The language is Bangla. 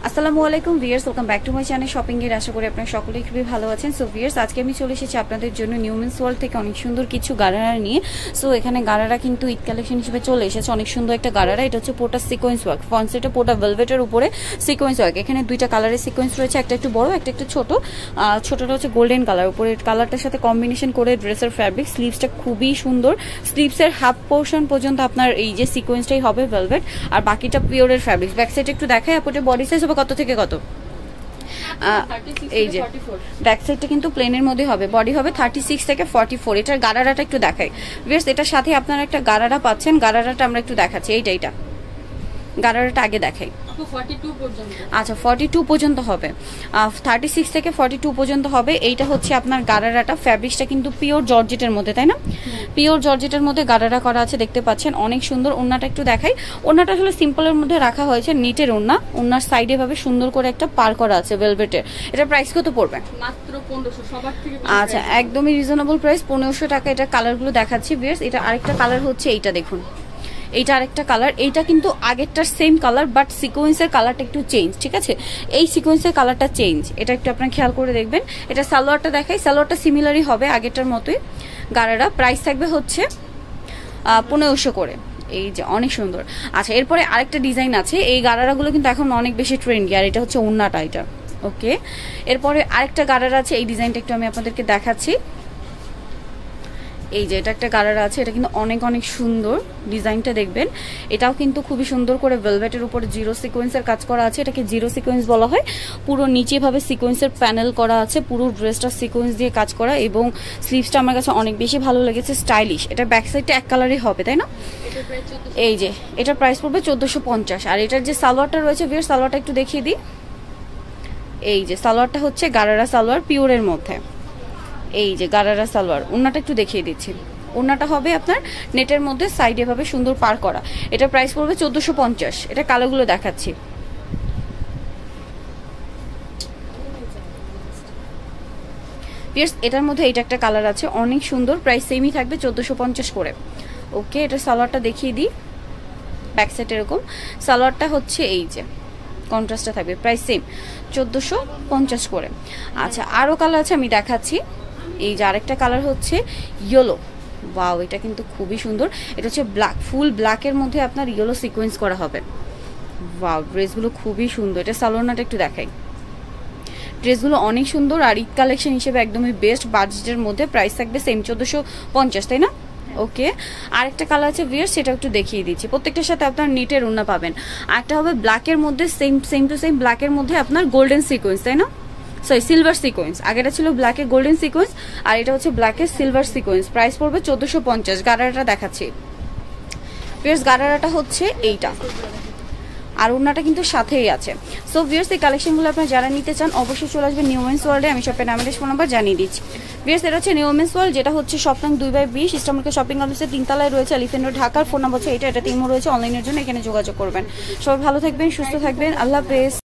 আসসালামু আলাইকুম viewers, welcome back to my channel shopping এর। আশা করি আপনারা সকলেই খুবই ভালো আছেন। সো ভিউয়ার্স, আজকে আমি চলে এসেছি আপনাদের জন্য নিউমেন্স ওয়ার্ল্ড থেকে অনেক সুন্দর কিছু গারারা নিয়ে। সো এখানে গারারা কিন্তু ঈদ কালেকশন হিসেবে চলে এসেছে। অনেক সুন্দর একটা গারারা, এটা হচ্ছে পোটা সিকোয়েন্স ওয়ার্ক, ফ্রন্ট সাইডে পোটা ভেলভেটের উপরে সিকোয়েন্স ওয়ার্ক। এখানে দুইটা কালারের সিকোয়েন্স রয়েছে, একটা একটু বড়, একটা একটু ছোট। ছোটটা হচ্ছে গোল্ডেন কালার, উপরে কালারটার সাথে কম্বিনেশন করে ড্রেসের ফ্যাব্রিক। স্লিভসটা খুবই সুন্দর, স্লিভসের হাফ পোর্শন পর্যন্ত আপনার এই যে সিকোয়েন্সটাই হবে ভেলভেট, আর বাকিটা পিওরের ফ্যাব্রিক। ব্যাক সাইড একটু দেখাই, আপনাদের বডি সাইজ হবে কত থেকে কত? এই যে ব্যাক সাইডটা কিন্তু প্লেনের মধ্যে হবে, বডি হবে 36 থেকে 44। এটার গারারাটা একটু দেখাই ভিউয়ার্স, এটার সাথে আপনারা একটা গারারা পাচ্ছেন। গারারাটা আমরা একটু দেখাচ্ছি, এইটা গারারাটা আগে দেখাই। আচ্ছা, 42 পর্যন্ত হবে, 36 থেকে 42 পর্যন্ত হবে। এইটা হচ্ছে আপনার গারারাটা। ফ্যাব্রিক্সটা কিন্তু পিওর জর্জেটের মধ্যে, তাই না? পিওর জর্জেটের মধ্যে গারারা করা আছে, দেখতে পাচ্ছেন অনেক সুন্দর। ওড়নাটা একটু দেখাই। ওড়নাটা আসলে সিম্পলের মধ্যে রাখা হয়েছে, নিটের ওড়না। ওড়নার সাইডে ভাবে সুন্দর করে একটা পার করা আছে ভেলভেটের। এটা প্রাইস কত পড়বে? মাত্র 1500 সবার থেকে। আচ্ছা, একদমই রিজনেবল প্রাইস, 1500 টাকা। এটা কালারগুলো দেখাচ্ছি ভিউয়ার্স। এটা আরেকটা কালার হচ্ছে এইটা, দেখুন এইটা আরেকটা কালার। এইটা কিন্তু আগেরটার সেম কালার, বাট সিকোয়েন্সের কালারটা একটু চেঞ্জ, ঠিক আছে? এই সিকোয়েন্সের কালারটা চেঞ্জ, এটা একটু আপনারা খেয়াল করে দেখবেন। এটা সালোয়ারটা দেখাই, সালোয়ারটা সিমিলারই হবে আগেরটার মতোই। গারারা প্রাইস থাকবে হচ্ছে 1500 করে। এই যে অনেক সুন্দর। আচ্ছা, এরপরে আরেকটা ডিজাইন আছে। এই গারারাগুলো কিন্তু এখন অনেক বেশি ট্রেন্ডি, আর এটা হচ্ছে ওড়নাটা এটা। ওকে, এরপরে আরেকটা গারারা আছে, এই ডিজাইনটা একটু আমি আপনাদেরকে দেখাচ্ছি। এই যে এটা একটা গারারা আছে, এটা কিন্তু অনেক অনেক সুন্দর। ডিজাইনটা দেখবেন, এটাও কিন্তু খুবই সুন্দর করে ভেলভেটের উপরে জিরো সিকোয়েন্সের কাজ করা আছে। এটাকে জিরো সিকোয়েন্স বলা হয়। পুরো নিচে ভাবে সিকোয়েন্সের প্যানেল করা আছে, পুরো ড্রেসটা সিকোয়েন্স দিয়ে কাজ করা, এবং স্লিভসটা আমার কাছে অনেক বেশি ভালো লেগেছে, স্টাইলিশ। এটা ব্যাক সাইডটা এক কালারই হবে, তাই না? এই যে এটার প্রাইস পড়বে 1450। আর এটার যে সালোয়ারটা রয়েছে ভিউয়ার, সালোয়ারটা একটু দেখিয়ে দিই। এই যে সালোয়ারটা হচ্ছে গারারা সালোয়ার, পিওরের মধ্যে। এই যে গারারা সালোয়ার। ওড়নাটা একটু দেখিয়ে দিচ্ছি। ওড়নাটা হবে আপনার নেটের মধ্যে, সাইডে ভাবে সুন্দর পার করা। এটা প্রাইস পড়বে 1450। এটা কালারগুলো দেখাচ্ছি। এটার মধ্যে এইটা একটা কালার আছে, অনেক সুন্দর। প্রাইস সেমই থাকবে 1450 করে। ওকে, এটা সালোয়ারটা দেখিয়ে দিই। ব্যাক সাইড এরকম সালোয়ারটা হচ্ছে, এই যে কন্ট্রাস্টটা থাকবে, প্রাইস সেম 1450 করে। আচ্ছা, আরও কালার আছে, আমি দেখাচ্ছি। এই যে আরেকটা কালার হচ্ছে ইয়েলো। ওয়াও, এটা কিন্তু খুবই সুন্দর। এটা হচ্ছে ব্ল্যাক, ফুল ব্ল্যাকের মধ্যে আপনার ইয়েলো সিকোয়েন্স করা হবে। ওয়াও, ড্রেসগুলো খুবই সুন্দর। এটা সালোয়ারটা একটু দেখাই। ড্রেসগুলো অনেক সুন্দর, আর ঈদ কালেকশন হিসেবে একদমই বেস্ট বাজেটের মধ্যে। প্রাইস থাকবে সেম 1450, তাই না? ওকে, আরেকটা কালার আছে ভিউয়ার্স, সেটা একটু দেখিয়ে দিচ্ছি। প্রত্যেকটার সাথে আপনার নিটের ওড়না পাবেন। আরেকটা হবে ব্ল্যাকের মধ্যে, সেম টু সেম ব্ল্যাকের মধ্যে আপনার গোল্ডেন সিকোয়েন্স, তাই না? Sorry, silver sequence. আগেটা ছিল ব্ল্যাকের গোল্ডেন সিকোয়েন্স, আর এটা হচ্ছে ব্ল্যাকের সিলভার সিকোয়েন্স। প্রাইস পড়বে 1450। গারারাটা দেখাচ্ছি ভিউয়ার্স, গারারাটা হচ্ছে এইটা, আর ওড়নাটা কিন্তু সাথেই আছে। সো ভিউয়ার্স, এই কালেকশনগুলো আপনারা যারা নিতে চান অবশ্যই চলে আসবেন নিউমেন্স ওয়ার্ল্ডে। আমি শপের নামের ফোন নাম্বার জানিয়ে দিচ্ছি। ভিউয়ার্স, এটা হচ্ছে নিউমেন্স ওয়ার্ল্ড, যেটা হচ্ছে শপিং 2/20 ইস্টামর্কেট শপিং কমপ্লেক্সের 3 তলায় রয়েছে, এলিফ্যান্ট রোড, ঢাকার। ফোন নাম্বার হচ্ছে এটা 3 রয়েছে। অনলাইনের জন্য এখানে যোগাযোগ করবেন। সবাই ভালো থাকবেন, সুস্থ থাকবেন। আল্লাহ হাফেজ।